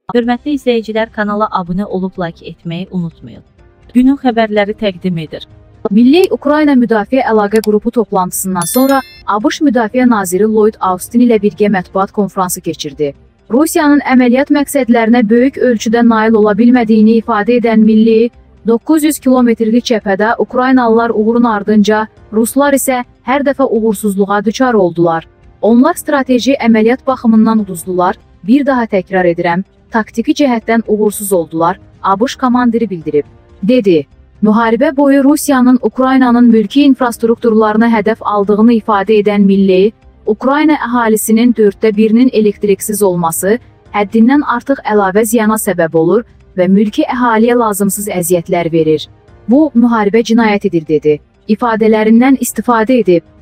Hörmətli izləyicilər, kanala abunə olub like etməyi unutmayın. Günün xəbərləri təqdim edir. Milli Ukrayna Müdafiə Əlaqə Qrupu toplantısından sonra ABŞ Müdafiə Naziri Lloyd Austin ilə birgə mətbuat konfransı keçirdi. Rusiyanın əməliyyat məqsədlərinə böyük ölçüdə nail ola bilmədiyini ifadə edən Milli, 900 kilometrlik cəbhədə Ukraynalılar uğurun ardınca, Ruslar isə hər dəfə uğursuzluğa düçar oldular. Onlar strateji əməliyyat baxımından uduzdular, bir daha təkrar edirəm, taktiki cəhətdən uğursuz oldular, ABŞ komandiri bildirib. Dedi, müharibə boyu Rusiyanın Ukraynanın mülki infrastrukturlarına hədəf aldığını ifadə edən Milli, Ukrayna əhalisinin 1/4-nin elektriksiz olması həddindən artıq əlavə ziyana səbəb olur və mülki əhaliyə lazımsız əziyyətlər verir. Bu, müharibə cinayətidir, dedi. İfadələrindən istifadə edib,